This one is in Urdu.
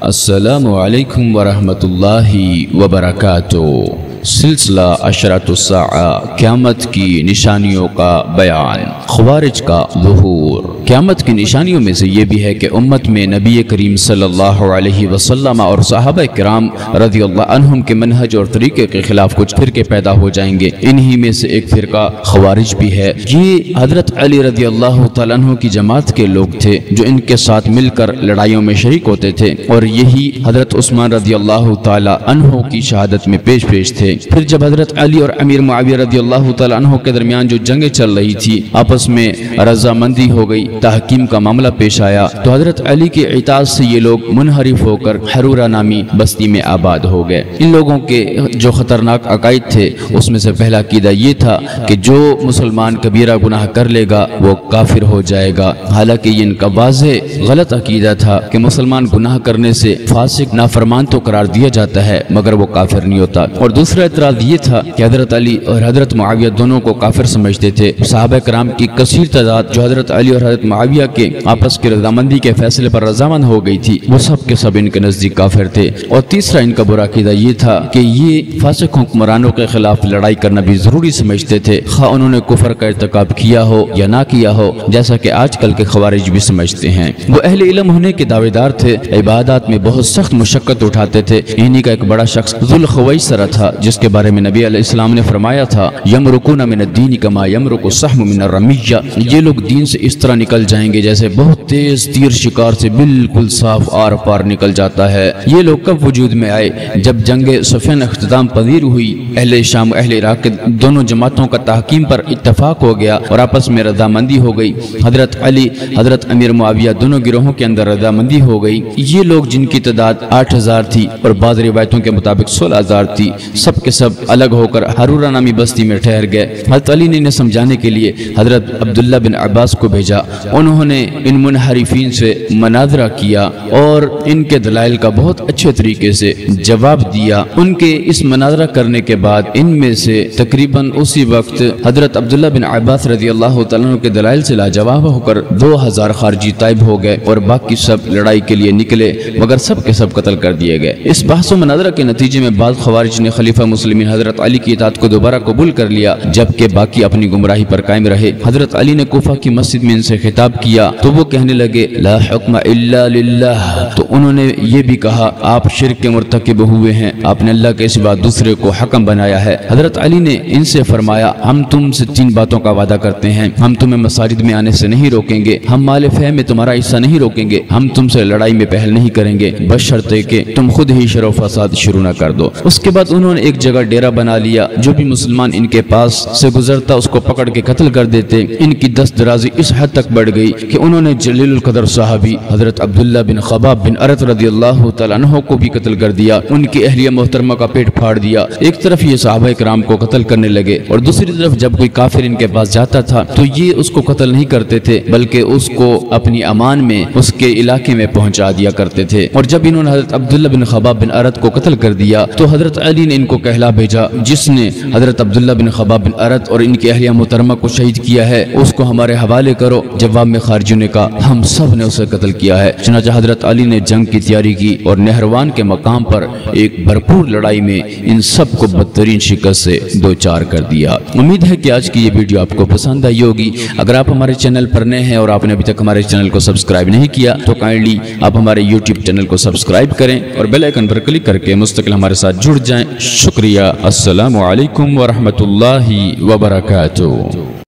السلام علیکم ورحمۃ اللہ وبرکاتہ۔ سلسلہ اشراط الساعہ، قیامت کی نشانیوں کا بیان۔ خوارج کا ظہور۔ قیامت کی نشانیوں میں سے یہ بھی ہے کہ امت میں نبی کریم صلی اللہ علیہ وسلم اور صحابہ کرام رضی اللہ عنہم کے منہج اور طریقے کے خلاف کچھ فرقے پیدا ہو جائیں گے۔ انہی میں سے ایک فرقہ خوارج بھی ہے۔ یہ حضرت علی رضی اللہ تعالیٰ عنہ کی جماعت کے لوگ تھے جو ان کے ساتھ مل کر لڑائیوں میں شریک ہوتے تھے، اور یہی حضرت عثمان رضی اللہ تعالیٰ عنہ کی شہادت میں پیش تھے۔ پھر جب حضرت علی اور امیر معاویہ رضی اللہ تعالیٰ عنہ کے درمیان جو جنگیں چل رہی تھی، آپس میں رضامندی ہو گئی، تحکیم کا معاملہ پیش آیا، تو حضرت علی کی اطاعت سے یہ لوگ منحرف ہو کر حرورہ نامی بستی میں آباد ہو گئے۔ ان لوگوں کے جو خطرناک عقائد تھے اس میں سے پہلا عقیدہ یہ تھا کہ جو مسلمان کبیرہ گناہ کر لے گا وہ کافر ہو جائے گا۔ حالانکہ یہ ان کا واضح غلط عقیدہ تھا کہ مسلمان گناہ کرنے سے فاسق نافرمان تو قرار دیا جاتا ہے مگر وہ کافر نہیں ہوتا۔ اور دوسرا اعتراض یہ تھا کہ حضرت علی اور حضرت معاویہ دونوں کو کافر سمجھتے تھے۔ صحابہ کرام کی کثیر تعداد جو حضرت علی اور حضرت معاویہ کے آپس کی رضامندی کے فیصلے پر رضامند ہو گئی تھی، وہ سب کے سب ان کے نزدیک کافر تھے۔ اور تیسرا ان کا برا عقیدہ یہ تھا کہ یہ فاسق حکمرانوں کے خلاف لڑائی کرنا بھی ضروری سمجھتے تھے، خواہ انہوں نے کفر کا ارتکاب کیا ہو یا نہ کیا ہو، جیسا کہ آج کل کے خوارج بھی سمجھتے ہیں۔ وہ اہل علم ہونے کے دعوے دار تھے، عبادات میں بہت سخت مشقت اٹھاتے تھے۔ انہی کا ایک بڑا شخص ذوالخویسرہ تھا، جس کے بارے میں نبی علیہ السلام نے فرمایا تھا، یمرقون من الدین کما یمرق السهم من الرمیہ، یہ لوگ دین سے اس طرح نکل جائیں گے جیسے بہت تیز تیر شکار سے بالکل صاف آر پار نکل جاتا ہے۔ یہ لوگ کب وجود میں آئے؟ جب جنگ صفین اختتام پذیر ہوئی، اہل شام و اہل عراق کے دونوں جماعتوں کا تحکیم پر اتفاق ہو گیا اور آپس میں رضامندی ہو گئی۔ حضرت علی، حضرت امیر معاویہ دونوں گروہوں کے اندر رضامندی ہو گئی۔ یہ لوگ جن کی تعداد 8000 تھی اور بعض روایتوں کے مطابق 16000 تھی، سب کے سب الگ ہو کر حرورہ نامی بستی میں ٹھہر گئے۔ حضرت علی نے انہیں سمجھانے کے لیے حضرت عبداللہ بن عباس کو بھیجا۔ انہوں نے ان منحرفین سے مناظرہ کیا اور ان کے دلائل کا بہت اچھے طریقے سے جواب دیا۔ ان کے اس مناظرہ کرنے کے بعد ان میں سے تقریباً اسی وقت حضرت عبداللہ بن عباس رضی اللہ تعالیٰ عنہ کے دلائل سے لاجواب ہو کر 2000 خارجی طائب ہو گئے اور باقی سب لڑائی کے لیے نکلے مگر سب کے سب قتل کر دیے گئے۔ اس بحث و مناظرہ کے نتیجے میں بعض خوارج نے خلیفہ مسلمین حضرت علی کی اطاعت کو دوبارہ قبول کر لیا، جبکہ باقی اپنی گمراہی پر قائم رہے۔ حضرت علی نے کوفہ کی مسجد میں ان سے خطاب کیا تو وہ کہنے لگے، لا حکم الا للہ، تو انہوں نے یہ بھی کہا، آپ شرک کے مرتکب ہوئے ہیں، آپ نے اللہ کے سوا دوسرے کو حکم بنایا ہے۔ حضرت علی نے ان سے فرمایا، ہم تم سے 3 باتوں کا وعدہ کرتے ہیں، ہم تمہیں مساجد میں آنے سے نہیں روکیں گے، ہم مال فہ میں تمہارا حصہ نہیں روکیں گے، ہم تم سے لڑائی میں پہل نہیں کریں گے، بشرطے کہ تم خود ہی شر و فساد شروع نہ کر دو۔ اس کے بعد انہوں نے ایک جگہ ڈیرہ بنا لیا، جو بھی مسلمان ان کے پاس سے گزرتا اس کو پکڑ کے قتل کر دیتے۔ ان کی دست درازی اس حد تک بڑھ گئی کہ انہوں نے جلیل القدر صحابی حضرت عبداللہ بن خباب بن ارت رضی اللہ تعالیٰ عنہ کو بھی قتل کر دیا، ان کی اہلیہ محترمہ کا پیٹ پھاڑ دیا۔ ایک طرف یہ صحابہ کرام کو قتل کرنے لگے اور دوسری طرف جب کوئی کافر ان کے پاس جاتا تھا تو یہ اس کو قتل نہیں کرتے تھے بلکہ اس کو اپنی امان میں اس کے علاقے میں پہنچا دیا کرتے تھے۔ اور جب انہوں نے حضرت عبداللہ بن خباب بن ارت کو قتل کر دیا تو حضرت علی نے ان کو کہلا بھیجا، جس نے حضرت عبداللہ بن خباب بن ارت اور ان کی اہلیہ محترمہ کو شہید کیا ہے اس کو ہمارے حوالے کرو۔ جواب میں خارجیوں نے کہا، ہم سب نے اسے قتل کیا ہے۔ چنانچہ حضرت علی نے جنگ کی تیاری کی اور نہروان کے مقام پر ایک بھرپور لڑائی میں ان سب کو بدترین شکست سے دوچار کر دیا۔ امید ہے کہ آج کی یہ ویڈیو آپ کو پسند آئی ہوگی۔ اگر آپ ہمارے چینل پر نئے ہیں اور آپ نے ابھی تک ہمارے چینل کو سبسکرائب نہیں کیا تو کائنڈلی آپ ہمارے یوٹیوب چینل کو سبسکرائب کریں اور بیل آئیکن پر کلک کر کے مستقل ہمارے ساتھ جڑ جائیں۔ شکریہ۔ السلام علیکم ورحمۃ اللہ وبرکاتہ۔